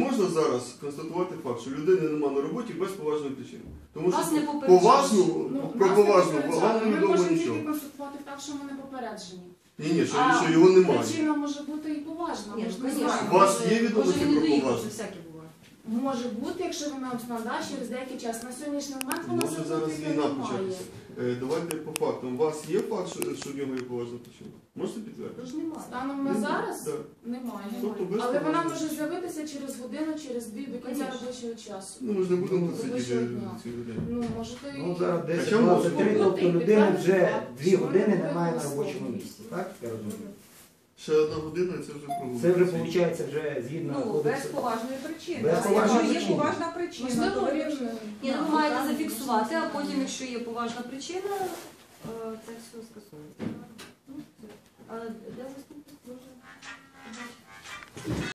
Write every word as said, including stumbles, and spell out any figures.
можна зараз констатувати факт, що людини немає на роботі без поважної причини. Тому Вас не що попереджали. поважну, Ну, про нас не поважну попереджали. вам Ми невідомо можемо нічого. тільки констатувати так, що ми не попереджені. Ні, ні, що, А що його немає. причина може бути і поважна. Ні, ми ж ну, не звісно. знаємо. У вас Може- є відомості може, він про не доїхав, поважну? це всяке буває. Може бути, якщо вона обснада через деякий час. На сьогоднішній момент вона Може зараз все-таки війна немає. початися. Е, Давайте по фактам. У вас є факт, що, що в нього є поважна причина? Можете підтвердити? Тож немає. Станом на зараз Так. немає. Тобто без Але вона поважної може з'явитися через годину, через дві до кінця Конечно. робочого часу. Ну, ми ж не будемо тут Робочого сидіти дня. цілий день. Ну, може, то і... Ну, зараз десять чому? двадцять три, тобто Бути, людина підтвердити вже факт, дві що години вона немає на висловлює. робочому місці, так? Я розумію. Ще одна година і це вже прогул. Це вже виходить вже згідно Ну, без кодексу. поважної причини. Без А поважної якщо є причини. поважна причина, то Можливо, ви він... вирішили. Ні, ну Так, ви маєте так. зафіксувати, а потім, якщо є поважна причина, е, це все скасується. Ну, все. А де заступник? Може побачити?